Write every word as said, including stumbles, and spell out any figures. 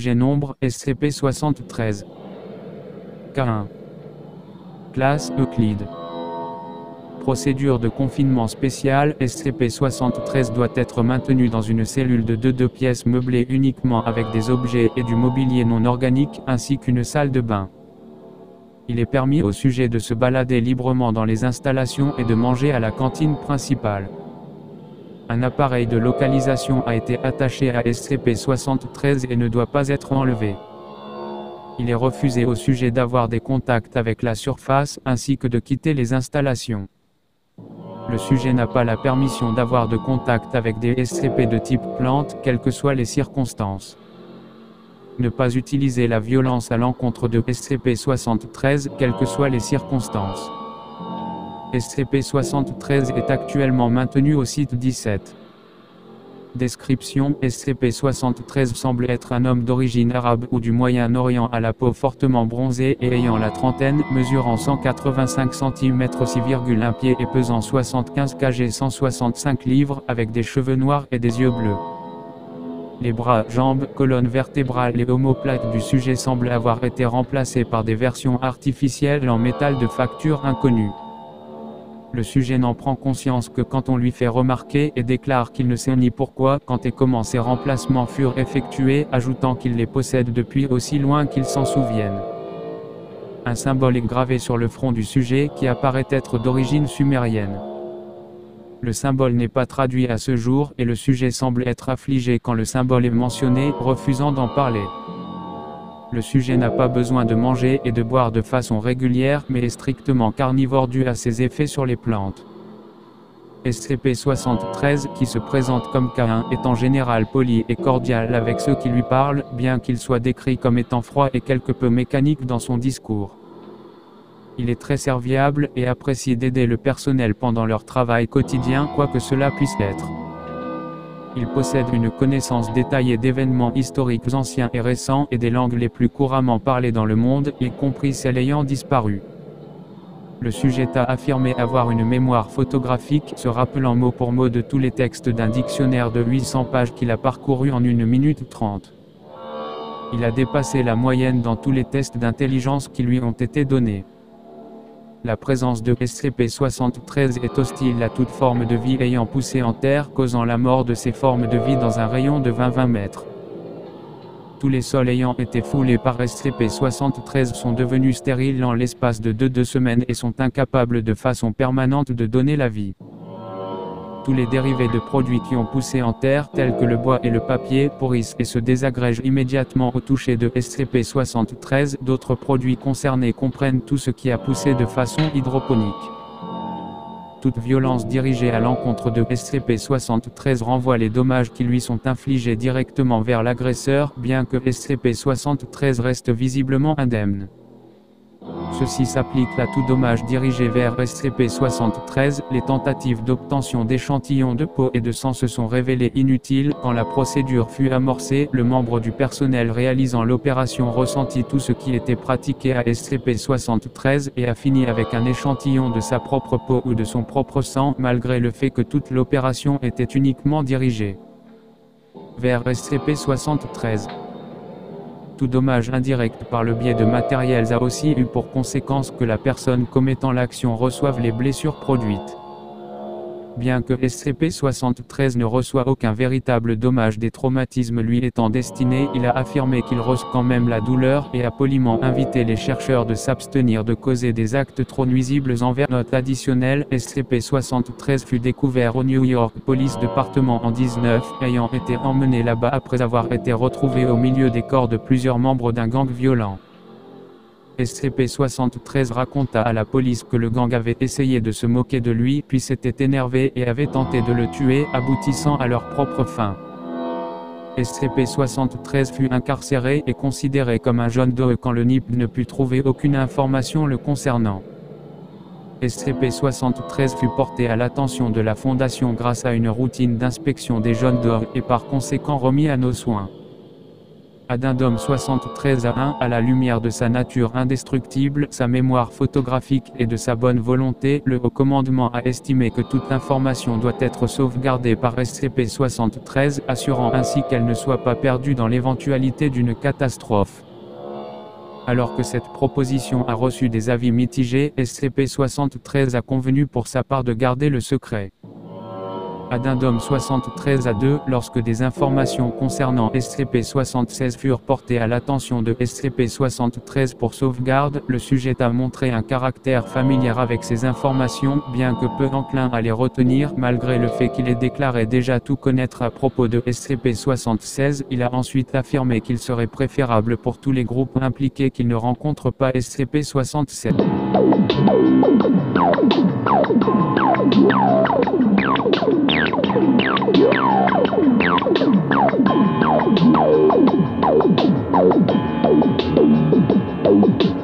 Sujet nombre S C P soixante-treize. K un. Classe Euclide. Procédure de confinement spéciale. S C P soixante-treize doit être maintenu dans une cellule de deux deux pièces meublée uniquement avec des objets et du mobilier non organique, ainsi qu'une salle de bain. Il est permis au sujet de se balader librement dans les installations et de manger à la cantine principale. Un appareil de localisation a été attaché à S C P soixante-treize et ne doit pas être enlevé. Il est refusé au sujet d'avoir des contacts avec la surface, ainsi que de quitter les installations. Le sujet n'a pas la permission d'avoir de contact avec des S C P de type plante, quelles que soient les circonstances. Ne pas utiliser la violence à l'encontre de S C P soixante-treize, quelles que soient les circonstances. S C P soixante-treize est actuellement maintenu au site dix-sept. Description: S C P soixante-treize semble être un homme d'origine arabe ou du Moyen-Orient à la peau fortement bronzée et ayant la trentaine, mesurant cent quatre-vingt-cinq centimètres six virgule un pieds et pesant soixante-quinze kilogrammes cent soixante-cinq livres, avec des cheveux noirs et des yeux bleus. Les bras, jambes, colonne vertébrale et omoplates du sujet semblent avoir été remplacés par des versions artificielles en métal de facture inconnue. Le sujet n'en prend conscience que quand on lui fait remarquer et déclare qu'il ne sait ni pourquoi, quand et comment ces remplacements furent effectués, ajoutant qu'il les possède depuis aussi loin qu'il s'en souvienne. Un symbole est gravé sur le front du sujet qui apparaît être d'origine sumérienne. Le symbole n'est pas traduit à ce jour et le sujet semble être affligé quand le symbole est mentionné, refusant d'en parler. Le sujet n'a pas besoin de manger et de boire de façon régulière mais est strictement carnivore dû à ses effets sur les plantes. S C P soixante-treize, qui se présente comme K un, est en général poli et cordial avec ceux qui lui parlent, bien qu'il soit décrit comme étant froid et quelque peu mécanique dans son discours. Il est très serviable et apprécie d'aider le personnel pendant leur travail quotidien, quoi que cela puisse être. Il possède une connaissance détaillée d'événements historiques anciens et récents et des langues les plus couramment parlées dans le monde, y compris celles ayant disparu. Le sujet a affirmé avoir une mémoire photographique, se rappelant mot pour mot de tous les textes d'un dictionnaire de huit cents pages qu'il a parcouru en une minute trente. Il a dépassé la moyenne dans tous les tests d'intelligence qui lui ont été donnés. La présence de S C P soixante-treize est hostile à toute forme de vie ayant poussé en terre, causant la mort de ces formes de vie dans un rayon de vingt à vingt mètres. Tous les sols ayant été foulés par S C P soixante-treize sont devenus stériles en l'espace de deux deux semaines et sont incapables de façon permanente de donner la vie. Tous les dérivés de produits qui ont poussé en terre, tels que le bois et le papier, pourrissent et se désagrègent immédiatement au toucher de S C P soixante-treize. D'autres produits concernés comprennent tout ce qui a poussé de façon hydroponique. Toute violence dirigée à l'encontre de S C P soixante-treize renvoie les dommages qui lui sont infligés directement vers l'agresseur, bien que S C P soixante-treize reste visiblement indemne. Ceci s'applique à tout dommage dirigé vers S C P soixante-treize. Les tentatives d'obtention d'échantillons de peau et de sang se sont révélées inutiles. Quand la procédure fut amorcée, le membre du personnel réalisant l'opération ressentit tout ce qui était pratiqué à S C P soixante-treize et a fini avec un échantillon de sa propre peau ou de son propre sang, malgré le fait que toute l'opération était uniquement dirigée vers S C P soixante-treize. Tout dommage indirect par le biais de matériels a aussi eu pour conséquence que la personne commettant l'action reçoive les blessures produites. Bien que S C P soixante-treize ne reçoit aucun véritable dommage des traumatismes lui étant destinés, il a affirmé qu'il ressent quand même la douleur et a poliment invité les chercheurs de s'abstenir de causer des actes trop nuisibles envers. Note additionnelle: S C P soixante-treize fut découvert au New York Police Department en dix-neuf, ayant été emmené là-bas après avoir été retrouvé au milieu des corps de plusieurs membres d'un gang violent. S C P soixante-treize raconta à la police que le gang avait essayé de se moquer de lui, puis s'était énervé et avait tenté de le tuer, aboutissant à leur propre fin. S C P soixante-treize fut incarcéré et considéré comme un jaune d'O E quand le N I P ne put trouver aucune information le concernant. S C P soixante-treize fut porté à l'attention de la Fondation grâce à une routine d'inspection des jaunes d'O E et par conséquent remis à nos soins. Addendum soixante-treize A un. À la lumière de sa nature indestructible, sa mémoire photographique et de sa bonne volonté, le Haut Commandement a estimé que toute information doit être sauvegardée par S C P soixante-treize, assurant ainsi qu'elle ne soit pas perdue dans l'éventualité d'une catastrophe. Alors que cette proposition a reçu des avis mitigés, S C P soixante-treize a convenu pour sa part de garder le secret. Addendum soixante-treize A deux. Lorsque des informations concernant S C P soixante-seize furent portées à l'attention de S C P soixante-treize pour sauvegarde, le sujet a montré un caractère familier avec ces informations, bien que peu enclin à les retenir. Malgré le fait qu'il ait déclaré déjà tout connaître à propos de S C P soixante-seize, il a ensuite affirmé qu'il serait préférable pour tous les groupes impliqués qu'ils ne rencontrent pas S C P soixante-sept. Thank you.